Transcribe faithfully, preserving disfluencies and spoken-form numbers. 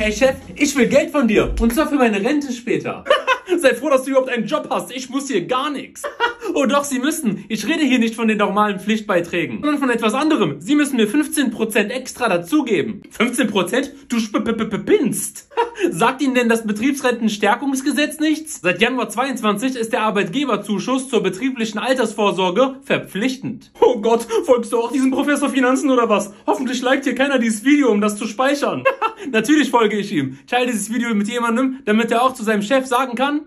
Hey Chef, ich will Geld von dir. Und zwar für meine Rente später. Sei froh, dass du überhaupt einen Job hast. Ich muss hier gar nichts. Oh doch, Sie müssen. Ich rede hier nicht von den normalen Pflichtbeiträgen, sondern von etwas anderem. Sie müssen mir fünfzehn Prozent extra dazugeben. fünfzehn Prozent? Du spinnst. Sagt Ihnen denn das Betriebsrentenstärkungsgesetz nichts? Seit Januar zweiundzwanzig ist der Arbeitgeberzuschuss zur betrieblichen Altersvorsorge verpflichtend. Oh Gott, folgst du auch diesem Professor Finanzen oder was? Hoffentlich liked hier keiner dieses Video, um das zu speichern. Natürlich folge ich ihm. Teile dieses Video mit jemandem, damit er auch zu seinem Chef sagen kann: